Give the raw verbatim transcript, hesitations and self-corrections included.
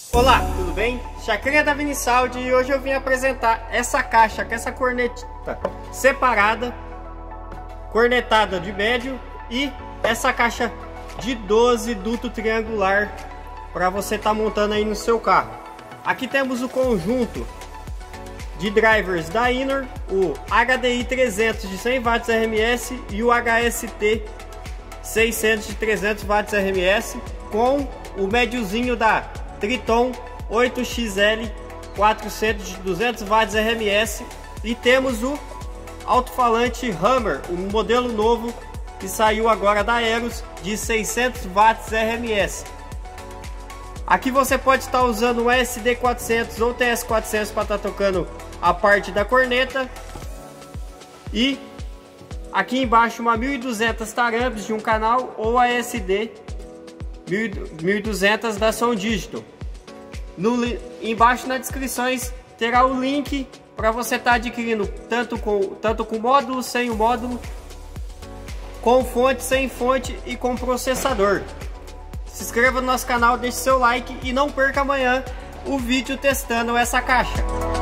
Olá, tudo bem? Chacrinha da Vinisaldi e hoje eu vim apresentar essa caixa com essa corneta separada, cornetada de médio e essa caixa de doze duto triangular para você estar tá montando aí no seu carro. Aqui temos o conjunto de drivers da Inor, o H D I trezentos de cem watts R M S e o H S T seiscentos de trezentos watts R M S com o médiozinho da Triton oito X L quatrocentos de duzentos watts R M S, e temos o alto-falante Hammer, o modelo novo que saiu agora da Eros de seiscentos watts R M S. Aqui você pode estar usando o S D quatrocentos ou T S quatrocentos para estar tocando a parte da corneta, e aqui embaixo uma mil e duzentas taramps de um canal ou a S D mil e duzentos da Som Digital. No, embaixo nas descrições terá o link para você estar tá adquirindo tanto com, tanto com módulo, sem o módulo, com fonte, sem fonte e com processador. Se inscreva no nosso canal, deixe seu like e não perca amanhã o vídeo testando essa caixa.